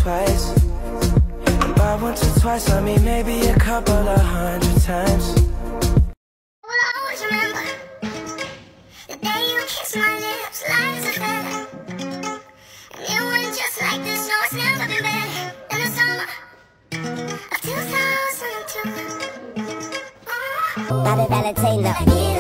twice. And by once or twice, I mean maybe a couple of 100 times. Will always remember the day you kissed my lips light as a feather. And it went just like this, no, it's never been better than the summer of 2002. Bobby Valentino.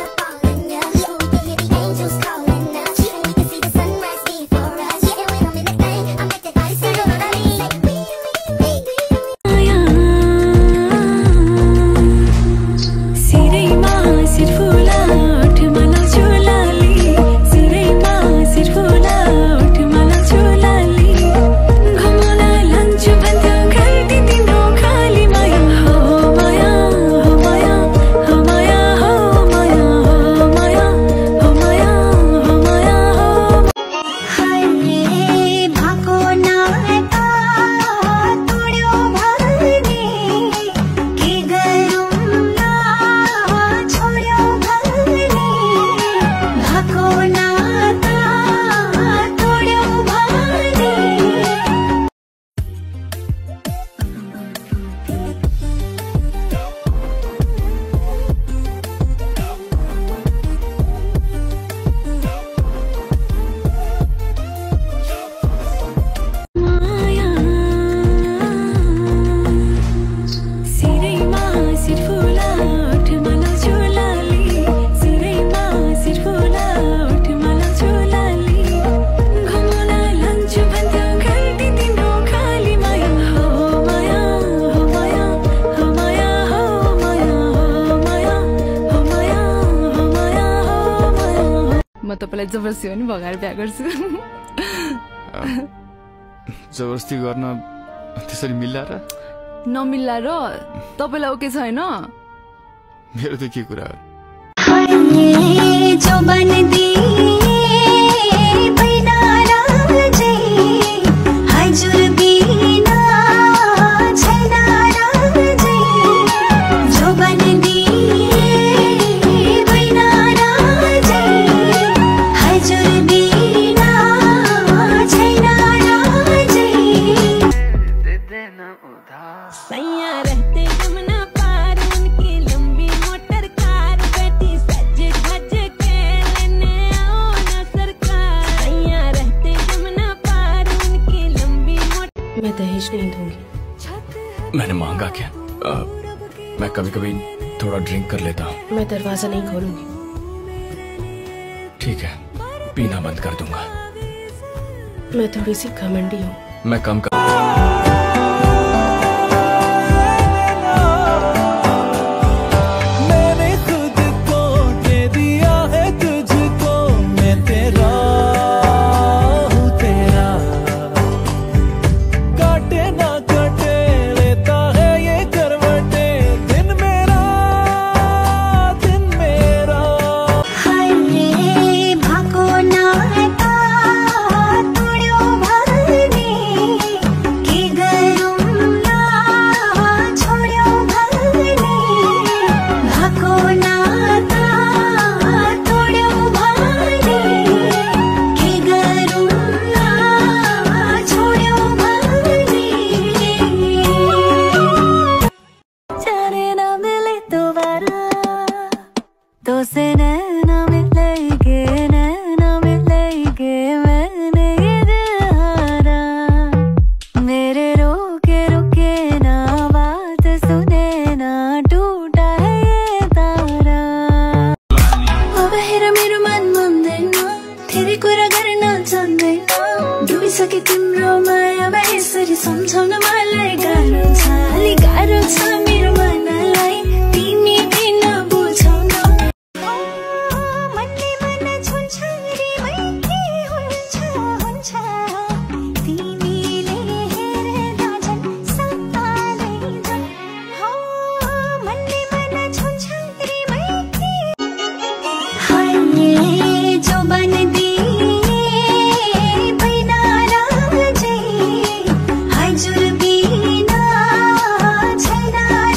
म तपाईलाई जबरजस्ती पनि भगाएर बिहा गर्छु। जबरजस्ती गर्न त्यसरी मिल्ला र नमिल्ला र तपाईलाई ओके छैन? मेरो त के कुरा मैं दहेज नहीं दूंगी। मैंने मांगा क्या? मैं कभी कभी थोड़ा ड्रिंक कर लेता हूँ। मैं दरवाजा नहीं खोलूंगी। ठीक है, पीना बंद कर दूंगा। मैं थोड़ी सी घमंडी हूँ। मैं कम कर सके तिम्रो मायामा यसरी सम्झाउन मलाई गाह्रो छ, अलि गाह्रो छ मेरो मनलाई तिमी किन बुझाउन। मनले मन छुन्छ रे के हुन्छ हुन्छ तिमीले हेर्दा झन् सतालै झन् हो। मनले मन छुन्छ रे के हाय जो बन छैन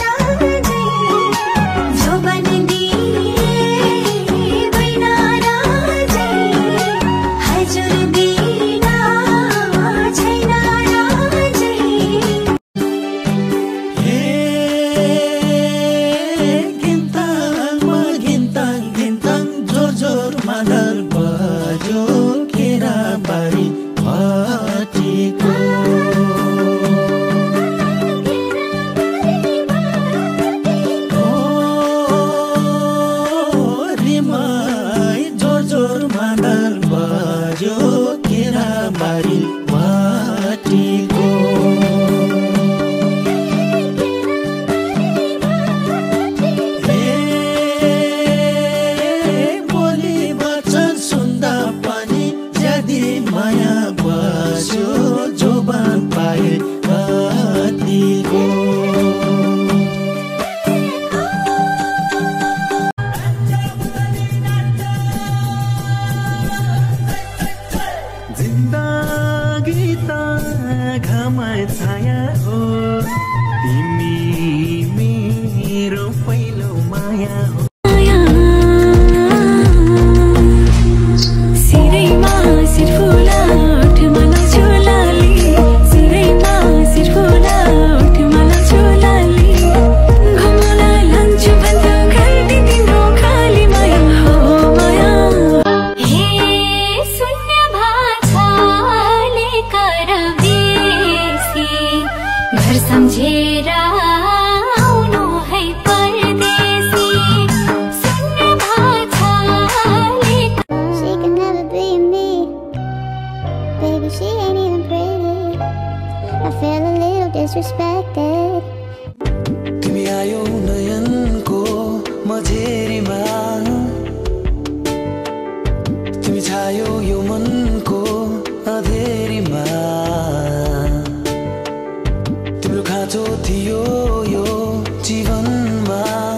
बाजो केरा बारी भाटीको रिमाई जोर जोर मादल बाजो केरा बारी भाटीको माया बस्यो जोबान पाए कतिको जिन्दगी त घाममा छाया हो तिमी मेरो पहिलो माया हो सम्झेर आउनु है परदेशी सुन्न भाछाले She can never be me Baby she ain't even pretty I feel a little disrespected तिमी आयो नयनको मझेरीमा तिमी छायो यो मनको अधेरीमा खाँचो थियो यो जीवनमा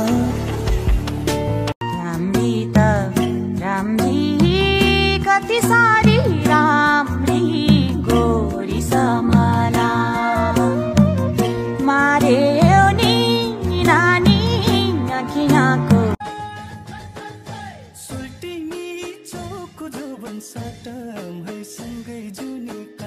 राम्री त राम्री कति सारी राम्री गोरी समला मार्यो नि नानी अखियाको सुल्टिनी चोको जोबन सटम है सँगै जुनी